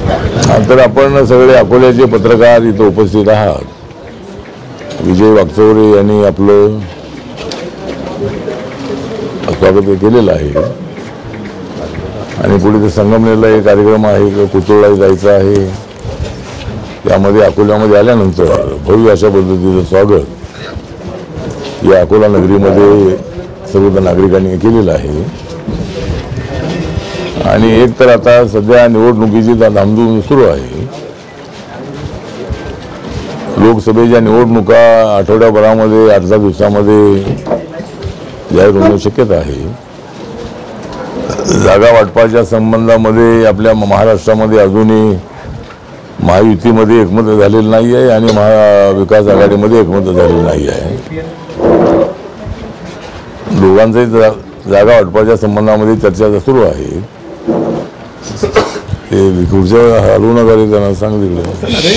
तर आपण सगळे अकोल्याचे पत्रकार इथं उपस्थित आहात. विजय वागचौरे यांनी आपलं स्वागत केलेलं आहे आणि पुढे संगमनेरला एक कार्यक्रम आहे, कुतुळला जायचं आहे. त्यामध्ये अकोल्यामध्ये आल्यानंतर भव्य अशा पद्धतीचं स्वागत या अकोला नगरीमध्ये सर्व नागरिकांनी केलेलं आहे. आणि एक तर आता सध्या निवडणुकीची धामधूम सुरू आहे. लोकसभेच्या निवडणुका आठवड्याभरामध्ये 8-10 दिवसामध्ये जाहीर होण्याची शक्यता आहे. जागा वाटपाच्या संबंधामध्ये आपल्या महाराष्ट्रामध्ये अजूनही महायुतीमध्ये एकमत झालेलं नाही आहे आणि महाविकास आघाडीमध्ये एकमत झालेलं नाही आहे. दोघांचंही जागा वाटपाच्या संबंधामध्ये चर्चा सुरू आहे. ते खुर्च्या हलवू नका रे, त्यांना सांग तिकडे.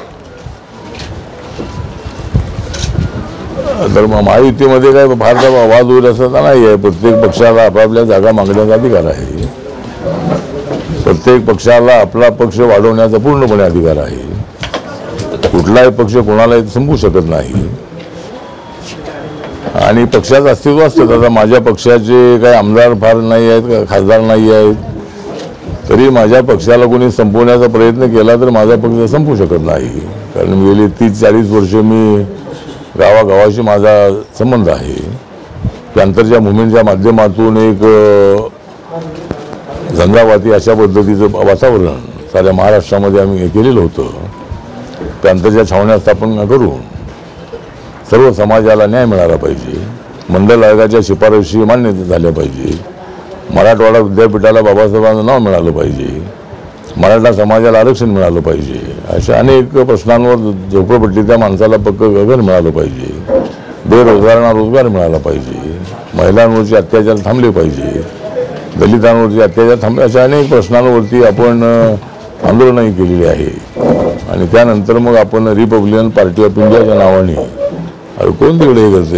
तर महायुतीमध्ये काय फारसा वाद होईल असं नाही आहे. प्रत्येक पक्षाला आपापल्या जागा मागण्याचा अधिकार आहे. प्रत्येक पक्षाला आपला पक्ष वाढवण्याचा पूर्णपणे अधिकार आहे. कुठलाही पक्ष कोणालाही संपू शकत नाही आणि पक्षाचं अस्तित्व असतं. आता माझ्या पक्षाचे काही आमदार फार नाही आहेत, खासदार नाही आहेत, तरी माझ्या पक्षाला कोणी संपवण्याचा प्रयत्न केला तर माझा पक्ष संपू शकत नाही. कारण गेली 30-40 वर्ष मी गावागावाशी माझा संबंध आहे. त्यानंतरच्या मुवमेंटच्या माध्यमातून एक झंझावाती अशा पद्धतीचं वातावरण साऱ्या महाराष्ट्रामध्ये आम्ही केलेलं होतं. त्यानंतरच्या छावण्या स्थापन करून सर्व समाजाला न्याय मिळाला पाहिजे. मंडल आयोगाच्या शिफारशी मान्य झाल्या पाहिजे. मराठवाडा विद्यापीठाला बाबासाहेबांचं नाव मिळालं पाहिजे. मराठा समाजाला आरक्षण मिळालं पाहिजे. अशा अनेक प्रश्नांवर झोपडपट्टीच्या माणसाला पक्कं घर मिळालं पाहिजे. बेरोजगारांना रोजगार मिळाला पाहिजे. महिलांवरचे अत्याचार थांबले पाहिजे. दलितांवरचे अत्याचार थांबले. अशा अनेक प्रश्नांवरती आपण आंदोलनही केलेली आहे. आणि त्यानंतर मग आपण रिपब्लिकन पार्टी ऑफ इंडियाच्या नावाने कोण तिकडे हे करते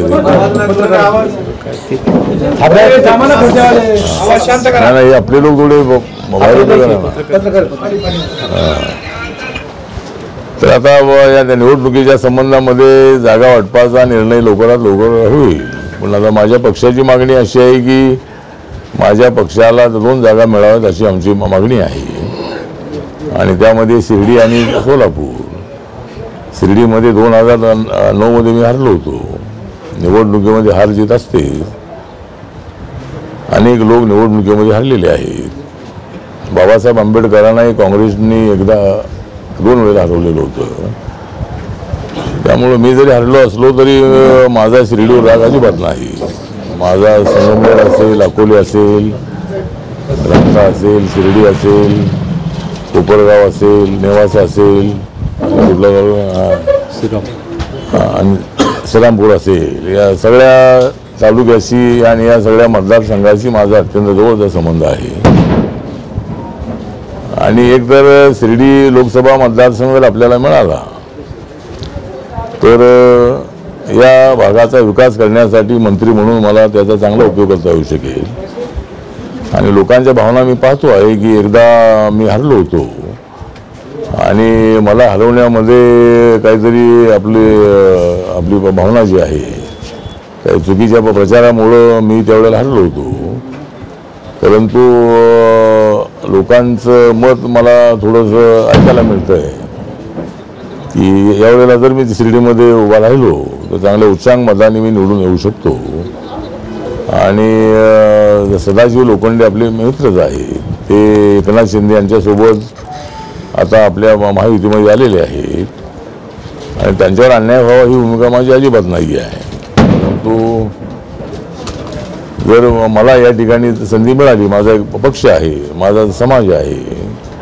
नाही, आपले लोक थोडे तर आता या निवडणुकीच्या संबंधामध्ये जागा वाटपाचा निर्णय लवकरात लवकर होईल. पण आता माझ्या पक्षाची मागणी अशी आहे की माझ्या पक्षाला 2 जागा मिळाव्यात अशी आमची मागणी आहे. आणि त्यामध्ये शिर्डी आणि सोलापूर. शिर्डीमध्ये 2009 मध्ये मी हरलो होतो. निवडणुकीमध्ये हार जीत असते. अनेक लोक निवडणुकीमध्ये हरलेले आहेत. बाबासाहेब आंबेडकरांनाही काँग्रेसनी 2 वेळा हरवलेलं होतं. त्यामुळे मी जरी हरलो असलो तरी माझा शिर्डीवर राग अजिबात नाही. माझा संगमनेर असेल, अकोले असेल, रत्ना असेल, शिर्डी असेल, कोपरगाव असेल, नेवासा असेल, आणि श्रीरामपूर असेल, या सगळ्या तालुक्याशी आणि या सगळ्या मतदारसंघाशी माझा अत्यंत जवळचा संबंध आहे. आणि एक तर शिर्डी लोकसभा मतदारसंघ जर आपल्याला मिळाला तर या भागाचा विकास करण्यासाठी मंत्री म्हणून मला त्याचा चांगला उपयोग करता येऊ शकेल. आणि लोकांच्या भावना मी पाहतो आहे की एकदा मी हरलो होतो आणि मला हरवण्यामध्ये काहीतरी आपली भावना जी आहे काही चुकीच्या प्रचारामुळं मी त्यावेळेला हरलो होतो. परंतु लोकांचं मत मला थोडंसं ऐकायला मिळतं आहे की यावेळेला जर मी शिर्डीमध्ये उभा राहिलो तर चांगल्या उच्चांक मताने मी निवडून येऊ शकतो. आणि सदाशिव लोखंडे आपले मित्रच आहे, ते एकनाथ शिंदे यांच्यासोबत आता आपल्या महायुतीमध्ये आलेले आहेत आणि त्यांच्यावर अन्याय व्हावा ही भूमिका माझी अजिबात नाही आहे. परंतु जर मला या ठिकाणी संधी मिळाली, माझा एक पक्ष आहे, माझा समाज आहे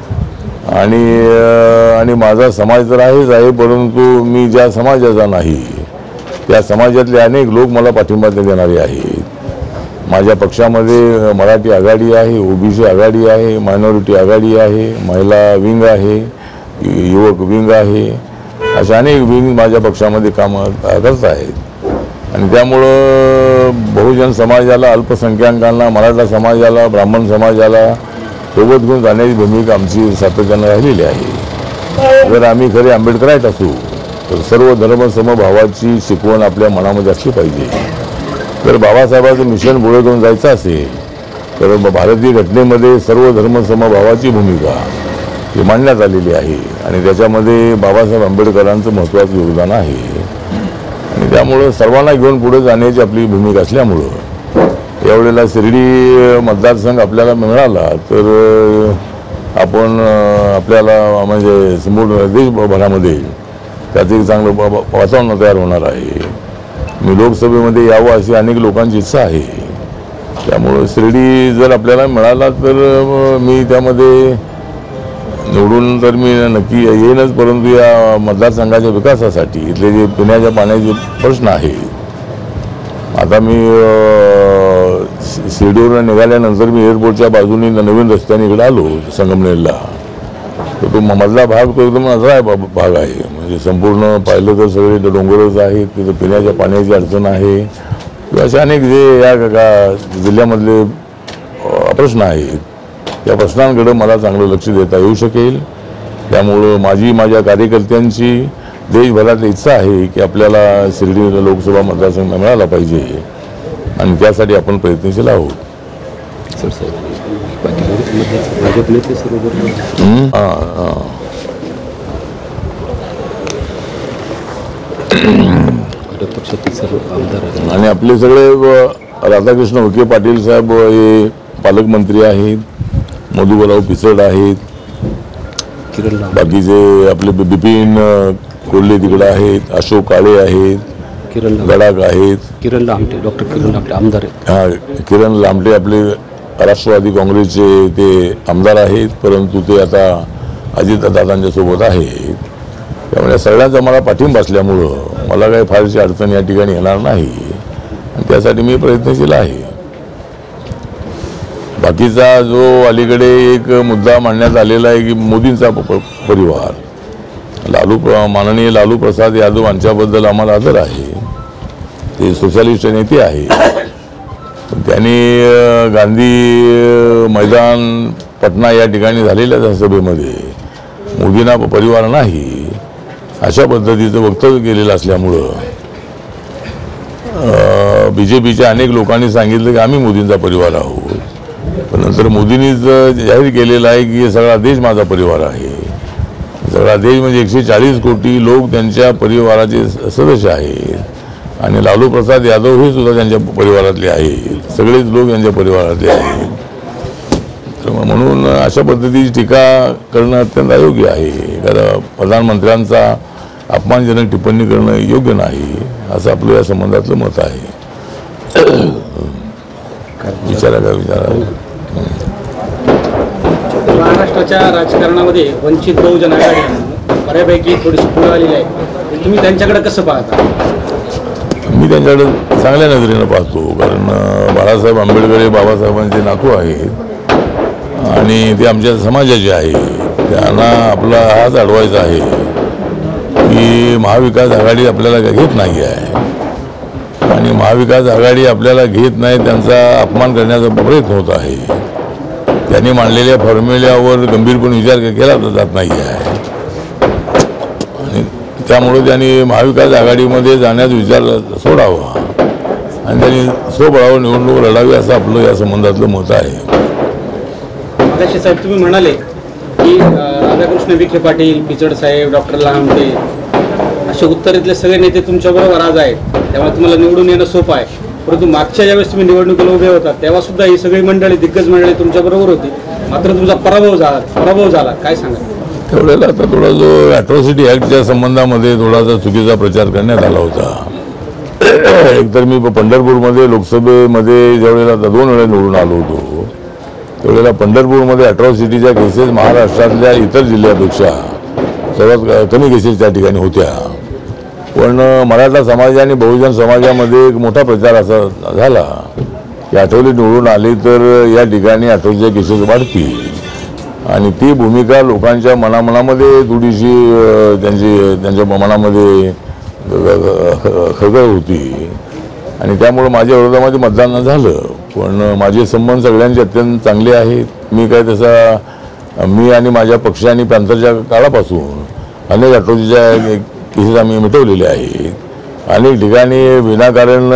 आणि माझा समाज तर आहेच आहे, परंतु मी ज्या समाजाचा नाही त्या समाजातले अनेक लोक मला पाठिंबा देणारे आहेत. माझ्या पक्षामध्ये मराठी आघाडी आहे, ओबीसी आघाडी आहे, मायनॉरिटी आघाडी आहे, महिला विंग आहे, युवक विंग आहे, अशा अनेक विंग माझ्या पक्षामध्ये काम करत आहेत. आणि त्यामुळं बहुजन समाजाला, अल्पसंख्याकांना, मराठा समाजाला, ब्राह्मण समाजाला सोबत घेऊन जाण्याची भूमिका आमची सातत्यानं राहिलेली आहे. जर आम्ही खरे आंबेडकराईट असू तर सर्व धर्म समभावाची शिकवण आपल्या मनामध्ये असली पाहिजे. जर बाबासाहेबांचं मिशन पुढे घेऊन जायचं असेल तर भारतीय घटनेमध्ये सर्व धर्म समभावाची भूमिका ही मांडण्यात आलेली आहे आणि त्याच्यामध्ये बाबासाहेब आंबेडकरांचं महत्त्वाचं योगदान आहे. आणि त्यामुळं सर्वांना घेऊन पुढे जाण्याची आपली भूमिका असल्यामुळं यावेळेला शिर्डी मतदारसंघ आपल्याला मिळाला तर आपण आपल्याला म्हणजे संपूर्ण देशभरामध्ये त्याचं एक चांगलं वातावरण तयार होणार आहे. मी लोकसभेमध्ये यावं अशी अनेक लोकांची इच्छा आहे. त्यामुळं शिर्डी जर आपल्याला मिळाला तर मी त्यामध्ये निवडून तर मी नक्की येईनच, परंतु या मतदारसंघाच्या विकासासाठी इथले जे पिण्याच्या पाण्याचे प्रश्न आहे, आता मी शिर्डीवरून निघाल्यानंतर मी एअरपोर्टच्या बाजूने नवीन रस्त्याने इकडे आलो संगमनेरला, तर तो मधला भाग तो एकदम असा भाग आहे. म्हणजे संपूर्ण पाहिलं तर सगळे डोंगरच आहेत, तिथं पिण्याच्या पाण्याची अडचण आहे किंवा असे अनेक जे या जिल्ह्यामधले प्रश्न आहेत, त्या प्रश्नांकडे मला चांगलं लक्ष देता येऊ शकेल. त्यामुळं माझ्या कार्यकर्त्यांची देशभरातली इच्छा आहे की आपल्याला शिर्डी लोकसभा मतदारसंघ मिळाला पाहिजे आणि त्यासाठी आपण प्रयत्नशील आहोत. आणि आपले सगळे राधाकृष्ण विखे पाटील साहेब हे पालकमंत्री आहेत, मधुबराव पिचड आहेत, बाकीचे आपले बिपिन कोल्हे तिकडे आहेत, अशोक काळे आहेत, गडाख आहेत, डॉक्टर किरण लामटे आमदार आहेत. हां, किरण लामटे आपले राष्ट्रवादी काँग्रेसचे ते आमदार आहेत, परंतु ते आता अजितदादांच्या सोबत आहेत. त्यामुळे सगळ्यांचा मला पाठिंबा असल्यामुळं मला काही फारशी अडचण या ठिकाणी येणार नाही आणि त्यासाठी मी प्रयत्नशील आहे. बाकीचा जो अलीकडे एक मुद्दा मांडण्यात आलेला आहे की मोदींचा परिवार, माननीय लालू प्रसाद यादव यांच्याबद्दल आम्हाला आदर आहे. ते सोशलिस्ट नेते आहे. त्यांनी गांधी मैदान पटना या ठिकाणी झालेल्या सभेमध्ये मोदींना परिवार नाही अशा पद्धतीचं वक्तव्य केलेलं असल्यामुळं BJPच्या अनेक लोकांनी सांगितलं की आम्ही मोदींचा परिवार आहोत. पण नंतर मोदींनीच जाहीर केलेलं आहे की सगळा देश माझा परिवार आहे. सगळा देश म्हणजे 140 कोटी लोक त्यांच्या परिवाराचे सदस्य आहेत आणि लालू प्रसाद यादव हे सुद्धा त्यांच्या परिवारातले आहेत. सगळेच लोक यांच्या परिवारातले आहेत. तर म्हणून अशा पद्धतीची टीका करणं अत्यंत अयोग्य आहे. कारण प्रधानमंत्र्यांचा अपमानजनक टिप्पणी करणं योग्य नाही असं आपलं या संबंधातलं मत आहे. विचारा. महाराष्ट्राच्या राजकारणामध्ये वंचित बहुजन आघाडी बऱ्यापैकी थोडीशी पुढे आलेली आहे. तुम्ही त्यांच्याकडे कसं पाहता? मी त्यांच्याकडे चांगल्या नजरेनं पाहतो, कारण बाळासाहेब आंबेडकर हे बाबासाहेबांचे नातू आहेत आणि ते आमच्या समाजाचे आहेत. त्यांना आपला हाच अडवायचा आहे की महाविकास आघाडी आपल्याला घेत नाही आहे आणि महाविकास आघाडी आपल्याला घेत नाही, त्यांचा अपमान करण्याचा प्रयत्न होत आहे. त्यांनी मांडलेल्या फॉर्म्युल्यावर गंभीरपणे विचार केला जात नाही आहे आणि त्यामुळे त्यांनी महाविकास आघाडीमध्ये जाण्याचा विचार सोडावा आणि त्यांनी स्वबळावर निवडणूक लढावी असं आपलं या संबंधातलं मत आहे. मगाशी साहेब तुम्ही म्हणाले की राधाकृष्ण विखे पाटील, पिचड साहेब, डॉक्टर लामटे असे उत्तरेतले सगळे नेते तुमच्याबरोबर आज आहेत, त्यामुळे तुम्हाला निवडून येणं सोपं आहे. परंतु मागच्या ज्यावेळेस तुम्ही निवडणुकीला उभे होतात तेव्हा सुद्धा ही सगळी मंडळी, दिग्गज मंडळी तुमच्याबरोबर होती, मात्र तुमचा पराभव झाला. काय सांगा? त्यावेळेला आता थोडा जो अॅट्रॉसिटी ॲक्टच्या संबंधामध्ये थोडासा चुकीचा प्रचार करण्यात आला होता. एकतर मी पंढरपूरमध्ये लोकसभेमध्ये ज्यावेळेला 2 वेळा निवडून आलो होतो त्यावेळेला पंढरपूरमध्ये अॅट्रॉसिटीच्या केसेस महाराष्ट्रातल्या इतर जिल्ह्यापेक्षा सर्वात कमी केसेस त्या ठिकाणी होत्या. पण मराठा समाज आणि बहुजन समाजामध्ये एक मोठा प्रचार असा झाला की आठवले निवडून आले तर या ठिकाणी अॅट्रॉसिटीच्या केसेस वाढतील आणि ती भूमिका लोकांच्या मनामध्ये थोडीशी त्यांच्या मनामध्ये खळखळ होती आणि त्यामुळे माझ्या विरोधामध्ये मतदान झालं. पण माझे संबंध सगळ्यांचे अत्यंत चांगले आहेत. मी आणि माझ्या पक्षाने पॅन्थरच्या काळापासून अनेक अटोजीच्या केसेस आम्ही मिटवलेले आहेत. अनेक ठिकाणी विनाकारण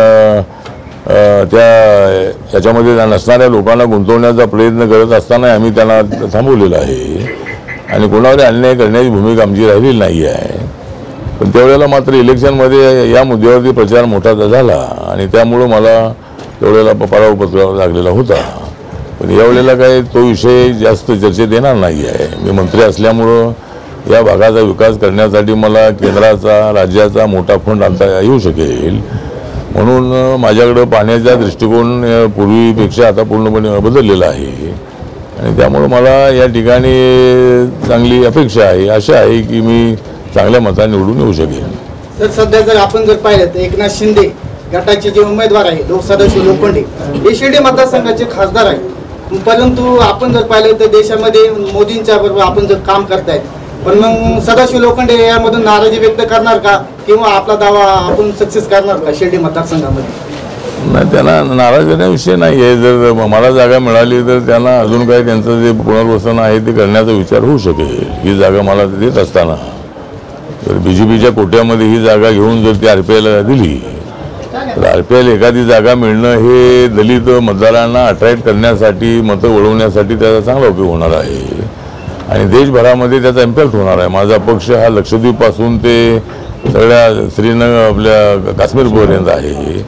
याच्यामध्ये नसणाऱ्या लोकांना गुंतवण्याचा प्रयत्न करत असताना आम्ही त्यांना थांबवलेलं आहे आणि कोणावर अन्याय करण्याची भूमिका आमची राहिलेली नाही आहे. पण त्यावेळेला मात्र इलेक्शनमध्ये या मुद्द्यावरती प्रचार मोठा झाला आणि त्यामुळं मला त्यावेळेला पराभव पत्करावा लागलेला होता. पण यावेळेला काय तो विषय जास्त चर्चेत येणार नाही आहे. मी मंत्री असल्यामुळं या भागाचा विकास करण्यासाठी मला केंद्राचा राज्याचा मोठा फंड आणता येऊ शकेल म्हणून माझ्याकडं पाहण्याचा दृष्टिकोन पूर्वीपेक्षा आता पूर्णपणे बदललेला आहे आणि त्यामुळं मला या ठिकाणी चांगली अपेक्षा आहे, आशा आहे की मी चांगल्या मताने निवडून येऊ शकेन. तर सध्या जर आपण पाहिलं तर एकनाथ शिंदे गटाचे जे उमेदवार आहे सदाशिव लोखंडे हे शिर्डी मतदारसंघाचे खासदार आहेत. परंतु आपण जर पाहिलं तर देशामध्ये मोदींच्या बरोबर आपण जर काम करतायत, पण मग सदाशिव लोखंडे यामधून नाराजी व्यक्त करणार का किंवा आपला दावा आपण सक्सेस करणार का शिर्डी मतदारसंघामध्ये? नाही, त्यांना नाराज करण्याविषय नाही आहे. जर मला जागा मिळाली तर त्यांना अजून काही त्यांचं जे पुनर्वसन आहे ते करण्याचा विचार होऊ शकेल. ही जागा मला देत असताना तर BJPच्या कोट्यामध्ये ही जागा घेऊन जर ती RPIला दिली तर RPIला एखादी जागा मिळणं हे दलित मतदारांना अट्रॅक्ट करण्यासाठी मतं वळवण्यासाठी त्याचा चांगला उपयोग होणार आहे आणि देशभरामध्ये त्याचा इम्पॅक्ट होणार आहे. माझा पक्ष हा लक्षद्वीपपासून ते सगळ्या श्रीनगर आपल्या काश्मीरपर्यंत आहे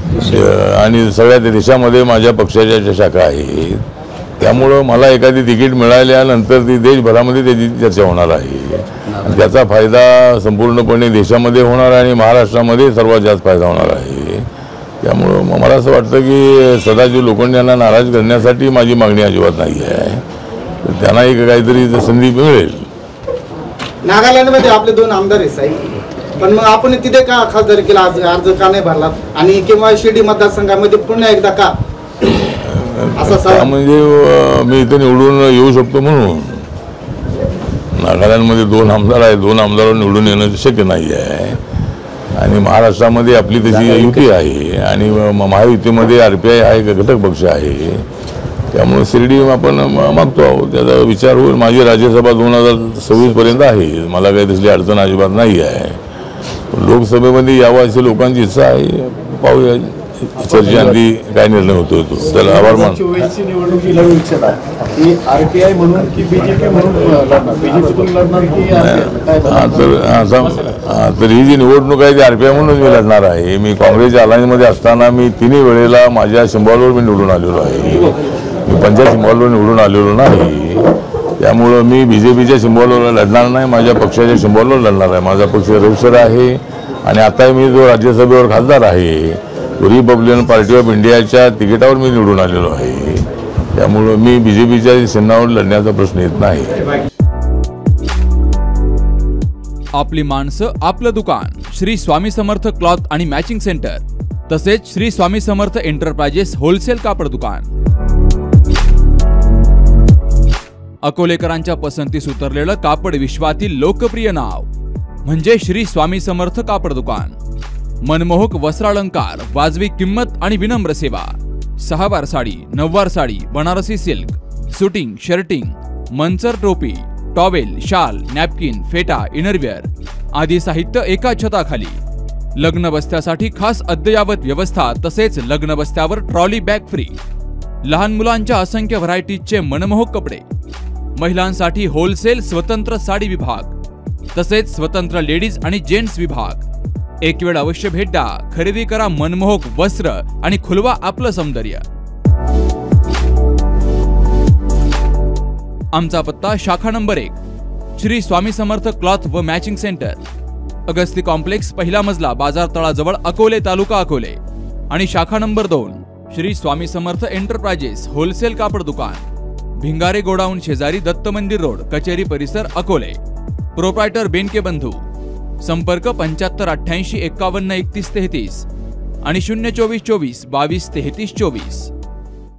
आणि सगळ्या देशामध्ये माझ्या पक्षाच्या शाखा आहेत. त्यामुळं मला एखादी तिकीट मिळाल्यानंतर ती देशभरामध्ये त्याची चर्चा होणार आहे आणि त्याचा फायदा संपूर्णपणे देशामध्ये होणार आणि महाराष्ट्रामध्ये सर्वात जास्त फायदा होणार आहे. त्यामुळं मला असं वाटतं की सदाशिव लोखंडे यांना नाराज करण्यासाठी माझी मागणी अजिबात नाही आहे. त्यांना एक काहीतरी संधी मिळेल. नागालँडमध्ये आपले 2 आमदार आहेत साहेब, पण मग आपण तिथे का खासदारकीला अर्ज का नाही भरला आणि किंवा शिर्डी मतदारसंघामध्ये पुन्हा एकदा का असं म्हणजे मी इथे निवडून येऊ शकतो म्हणून. नागालँडमध्ये 2 आमदार आहेत, 2 आमदारांवर निवडून येणं शक्य नाही आहे आणि महाराष्ट्रामध्ये आपली तशी युती आहे आणि महायुतीमध्ये RPI हा एक घटक पक्ष आहे. त्यामुळे शिर्डी आपण मागतो आहोत, त्याचा विचार होईल. माझी राज्यसभा 2026 पर्यंत आहे, मला काही तसली अडचण अजिबात नाही आहे. लोकसभेमध्ये यावं अशी लोकांची इच्छा आहे. पाहूया चर्चेअंती काय निर्णय होतो तो. त्याला आभार मान. निवडणुकी लढू इच्छिता की RPI म्हणून की BJP म्हणून लढणार तर ही जी निवडणूक आहे ती RPI म्हणून मी लढणार आहे. मी काँग्रेसच्या अलायन्समध्ये असताना मी 3 वेळेला माझ्या सिंबॉलवर मी निवडून आलेलो आहे. मी पंचायत सिंबॉलवर निवडून आलेलो नाही. त्यामुळं मी BJPच्या सिंबॉलवर लढणार नाही, माझ्या पक्षाच्या सिंबॉलवर लढणार आहे. माझा पक्ष रविशर आहे आणि आता मी जो राज्यसभेवर खासदार आहे रिपब्लिकन पार्टी ऑफ इंडियाच्या तिकिटावर मी निवडून आलेलो आहे. त्यामुळं मी BJPच्या चिन्हावर लढण्याचा प्रश्न येत नाही. आपली माणसं आपलं दुकान श्री स्वामी समर्थ क्लॉथ आणि मॅचिंग सेंटर तसेच श्री स्वामी समर्थ एंटरप्राइजेस होलसेल कापड दुकान. अकोलेकरांच्या पसंतीस उतरलेलं कापड विश्वातील लोकप्रिय नाव म्हणजे श्री स्वामी समर्थ कापड दुकान. मनमोहक वस्त्रालंकार, वाजवी किंमत आणि विनम्र सेवा. 6 वार साडी, 9 वार sari, Banarasi silk, suiting, shirting, Manchar टोपी, टॉवेल, शाल, नॅपकिन, फेटा, इनरवेअर आदी साहित्य एका छताखाली. लग्न बस्त्यासाठी खास अद्ययावत व्यवस्था तसेच लग्न बस्त्यावर ट्रॉली बॅग फ्री. लहान मुलांच्या असंख्य व्हरायटीजचे मनमोहक कपडे. महिलांसाठी होलसेल स्वतंत्र साडी विभाग तसेच स्वतंत्र लेडीज आणि जेंट्स विभाग. एक वेळ अवश्य भेट द्या, खरेदी करा मनमोहक वस्त्र आणि खुलवा आपलं सौंदर्य. आमचा पत्ता शाखा नंबर 1 श्री स्वामी समर्थ क्लॉथ व मॅचिंग सेंटर, अगस्ती कॉम्प्लेक्स, पहिला मजला, बाजार तळाजवळ, अकोले, तालुका अकोले. आणि शाखा number 2 Shri Swami Samarth enterprises wholesale कापड दुकान, भिंगारे गोडाऊन शेजारी, दत्त मंदिर रोड, कचेरी परिसर, अकोले. प्रोप्रायटर बेनके बंधू. संपर्क 75 88 51 31 33 आणि 024 24 22 33 24.